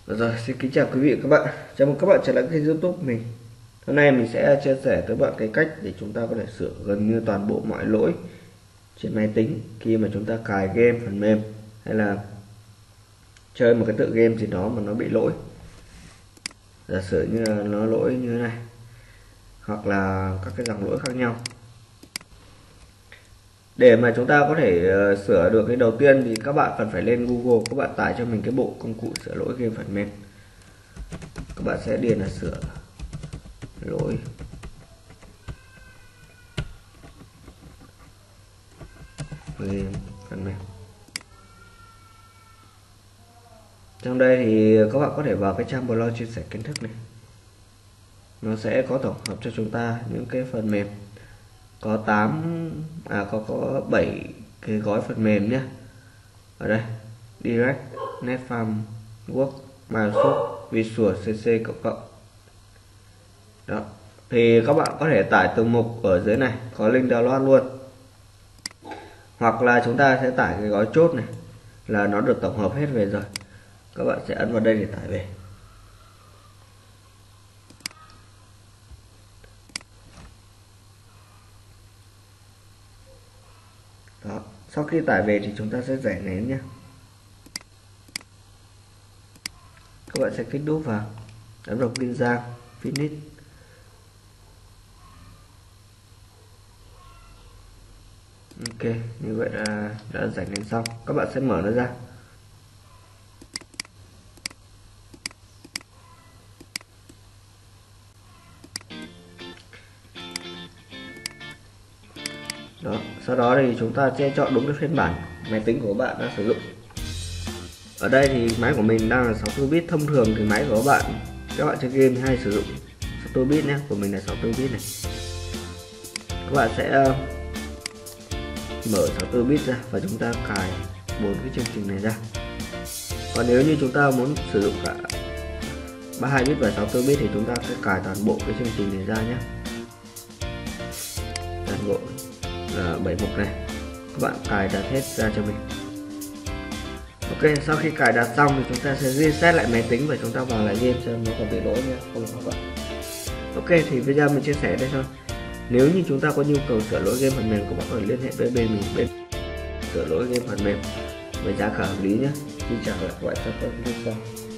Rồi, xin kính chào quý vị và các bạn. Chào mừng các bạn trở lại kênh YouTube mình. Hôm nay mình sẽ chia sẻ tới bạn cái cách để chúng ta có thể sửa gần như toàn bộ mọi lỗi trên máy tính khi mà chúng ta cài game phần mềm hay là chơi một cái tựa game gì đó mà nó bị lỗi. Giả sử như là nó lỗi như thế này, hoặc là các cái dòng lỗi khác nhau. Để mà chúng ta có thể sửa được cái đầu tiên thì các bạn cần phải lên Google, các bạn tải cho mình cái bộ công cụ sửa lỗi game phần mềm. Các bạn sẽ điền là sửa lỗi game phần mềm. Trong đây thì các bạn có thể vào cái trang blog chia sẻ kiến thức này, nó sẽ có tổng hợp cho chúng ta những cái phần mềm có 7 cái gói phần mềm nhé. Ở đây Direct, Netfarm, Work, Microsoft Visual CC cộng. Đó, thì các bạn có thể tải từng mục ở dưới này, có link download luôn. Hoặc là chúng ta sẽ tải cái gói chốt này, là nó được tổng hợp hết về rồi. Các bạn sẽ ấn vào đây để tải về. Đó, sau khi tải về thì chúng ta sẽ giải nén nhé. Các bạn sẽ kích đúp vào, ấn vào ghi ra finish. Ok, như vậy là đã giải nén xong. Các bạn sẽ mở nó ra. Đó, sau đó thì chúng ta sẽ chọn đúng cái phiên bản máy tính của bạn đã sử dụng. Ở đây thì máy của mình đang là 64 bit. Thông thường thì máy của các bạn chơi game hay sử dụng 64 bit nhé, của mình là 64 bit này. Các bạn sẽ mở 64 bit ra và chúng ta cài 4 cái chương trình này ra. Còn nếu như chúng ta muốn sử dụng cả 32 bit và 64 bit thì chúng ta sẽ cài toàn bộ cái chương trình này ra nhé. Toàn bộ là 7 mục này, các bạn cài đặt hết ra cho mình. Ok, sau khi cài đặt xong thì chúng ta sẽ reset lại máy tính và chúng ta vào lại game xem nó còn bị lỗi nhé, không có vậy. Ok, thì video mình chia sẻ đây thôi. Nếu như chúng ta có nhu cầu sửa lỗi game phần mềm, các bạn có thể liên hệ với bên mình, bên sửa lỗi game phần mềm với giá cả hợp lý nhé. Xin chào và hẹn gặp lại trong các video sau.